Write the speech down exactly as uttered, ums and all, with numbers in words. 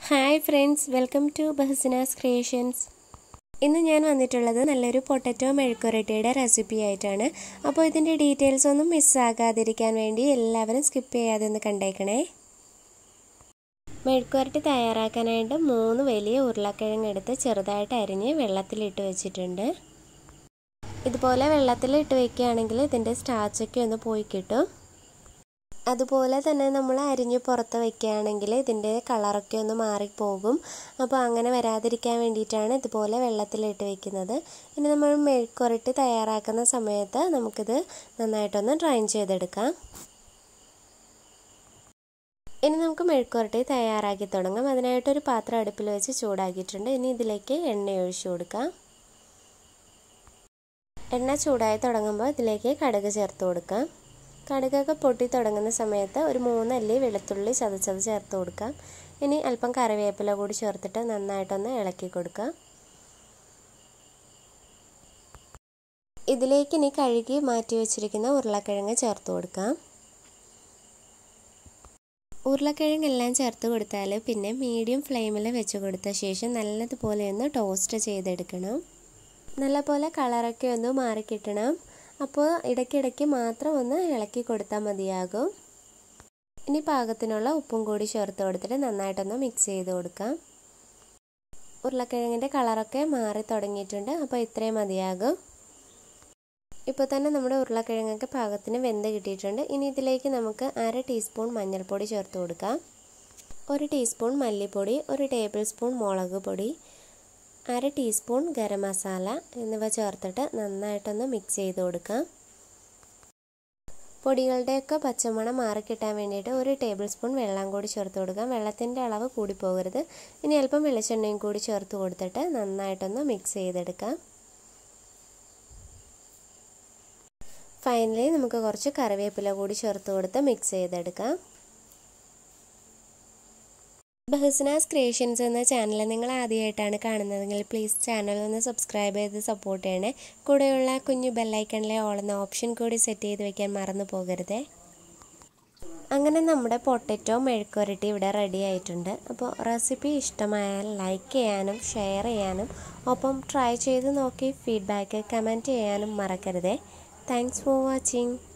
Hi friends, welcome to Bahasina's Creations. ഇന്ന് ഞാൻ വന്നിട്ടുള്ളത് നല്ലൊരു പൊട്ടറ്റോ മെഴുക്കുരട്ടിയുടെ റെസിപ്പി ആയിട്ടാണ്. അപ്പോൾ ഇതിന്റെ ഡീറ്റെയിൽസ് ഒന്നും മിസ് ആകാതിരിക്കാൻ വേണ്ടി എല്ലാവരും സ്കിപ്പ് ചെയ്യാതെ ഒന്ന് കണ്ടേക്കണേ. മെഴുക്കുരട്ടി തയ്യാറാക്കാനായിട്ട് മൂന്ന് വലിയ ഉരുളക്കിഴങ്ങ് എടുത്ത് ചെറുതായിട്ട് അരിഞ്ഞ് വെള്ളത്തിൽ ഇട്ട് വെച്ചിട്ടുണ്ട്. ഇതുപോലെ വെള്ളത്തിൽ ഇട്ട് വെക്കുകയാണെങ്കിൽ ഇതിന്റെ സ്റ്റാർച്ച് ഒക്കെ ഒന്ന് പോയി കിട്ടും. അതുപോലെ തന്നെ നമ്മൾ അരിഞ്ഞു പുറത്ത് വെക്കുകയാണെങ്കിൽ ഇതിന്റെ കളർ ഒക്കെ ഒന്ന് മാറി പോകും. അപ്പോൾ അങ്ങനെ വരാതിരിക്കാൻ വേണ്ടിയിട്ടാണ് ഇതുപോലെ വെള്ളത്തിലിട്ട് വെക്കുന്നത്. ഇനി നമ്മൾ മെഴുക്കുരട്ടി തയ്യാറാക്കുന്ന സമയത്ത് നമുക്കിത് നന്നായിട്ടൊന്ന് ഡ്രൈൻ ചെയ്തെടുക്കാം. ഇനി നമുക്ക് മെഴുക്കുരട്ടി തയ്യാറാക്കി തുടങ്ങാം. അതിനായിട്ട് ഒരു പാത്രം അടുപ്പിൽ വെച്ച് ചൂടാക്കിയിട്ടുണ്ട്. ഇനി ഇതിലേക്ക് എണ്ണ ഒഴിച്ചു കൊടുക്കാം. എണ്ണ ചൂടായി തുടങ്ങുമ്പോൾ ഇതിലേക്ക് കടുക് ചേർത്ത് കൊടുക്കാം. കടുകൊക്കെ പൊട്ടി തുടങ്ങുന്ന സമയത്ത് ഒരു മൂന്നല്ലി വെളുത്തുള്ളി ചതച്ചത് ചേർത്ത് കൊടുക്കാം. ഇനി അല്പം കറിവേപ്പില കൂടി ചേർത്തിട്ട് നന്നായിട്ടൊന്ന് ഇളക്കി കൊടുക്കാം. ഇതിലേക്ക് ഇനി കഴുകി മാറ്റി വെച്ചിരിക്കുന്ന ഉരുളക്കിഴങ്ങ് ചേർത്ത് കൊടുക്കാം. ഉരുളക്കിഴങ്ങെല്ലാം ചേർത്ത് കൊടുത്താൽ പിന്നെ മീഡിയം ഫ്ലെയിമിൽ വെച്ച് കൊടുത്ത ശേഷം നല്ലതുപോലെ ഒന്ന് ടോസ്റ്റ് ചെയ്തെടുക്കണം. നല്ലപോലെ കളറൊക്കെ ഒന്ന് മാറിക്കിട്ടണം. അപ്പോൾ ഇടയ്ക്കിടയ്ക്ക് മാത്രം ഒന്ന് ഇളക്കി കൊടുത്താൽ മതിയാകും. ഇനി പാകത്തിനുള്ള ഉപ്പും കൂടി ചേർത്ത് കൊടുത്തിട്ട് നന്നായിട്ടൊന്ന് മിക്സ് ചെയ്ത് കൊടുക്കാം. ഉരുളക്കിഴങ്ങിൻ്റെ കളറൊക്കെ മാറി തുടങ്ങിയിട്ടുണ്ട്. അപ്പോൾ ഇത്രയും മതിയാകും. ഇപ്പോൾ തന്നെ നമ്മുടെ ഉരുളക്കിഴങ്ങൊക്കെ പാകത്തിന് വെന്ത് കിട്ടിയിട്ടുണ്ട്. ഇനി ഇതിലേക്ക് നമുക്ക് അര ടീസ്പൂൺ മഞ്ഞൾപ്പൊടി ചേർത്ത് കൊടുക്കാം. ഒരു ടീസ്പൂൺ മല്ലിപ്പൊടി, ഒരു ടേബിൾ സ്പൂൺ മുളക് പൊടി, അര ടീസ്പൂൺ ഗരമസാല എന്നിവ ചേർത്തിട്ട് നന്നായിട്ടൊന്ന് മിക്സ് ചെയ്ത് കൊടുക്കാം. പൊടികളുടെയൊക്കെ പച്ചമണം മാറിക്കിട്ടാൻ വേണ്ടിയിട്ട് ഒരു ടേബിൾ സ്പൂൺ വെള്ളം കൂടി ചേർത്ത് കൊടുക്കാം. വെള്ളത്തിൻ്റെ അളവ് കൂടി പോകരുത്. ഇനി അല്പം വെളിച്ചെണ്ണയും കൂടി ചേർത്ത് കൊടുത്തിട്ട് നന്നായിട്ടൊന്ന് മിക്സ് ചെയ്തെടുക്കാം. ഫൈനലി നമുക്ക് കുറച്ച് കറിവേപ്പില കൂടി ചേർത്ത് കൊടുത്ത് മിക്സ് ചെയ്തെടുക്കാം. ബഹസ്നാസ് ക്രിയേഷൻസ് എന്ന ചാനൽ നിങ്ങൾ ആദ്യമായിട്ടാണ് കാണുന്നതെങ്കിൽ പ്ലീസ് ചാനൽ ഒന്ന് സബ്സ്ക്രൈബ് ചെയ്ത് സപ്പോർട്ട് ചെയ്യണേ. കൂടെയുള്ള കുഞ്ഞു ബെല്ലൈക്കണിലെ ഓൾ എന്ന ഓപ്ഷൻ കൂടി സെറ്റ് ചെയ്ത് വെക്കാൻ മറന്നു പോകരുതേ. അങ്ങനെ നമ്മുടെ പൊട്ടറ്റോ മെഴുക്കുരട്ടി ഇവിടെ റെഡി ആയിട്ടുണ്ട്. അപ്പോൾ റെസിപ്പി ഇഷ്ടമായാൽ ലൈക്ക് ചെയ്യാനും ഷെയർ ചെയ്യാനും ഒപ്പം ട്രൈ ചെയ്ത് നോക്കി ഫീഡ്ബാക്ക് കമൻറ്റ് ചെയ്യാനും മറക്കരുതേ. Thanks for watching.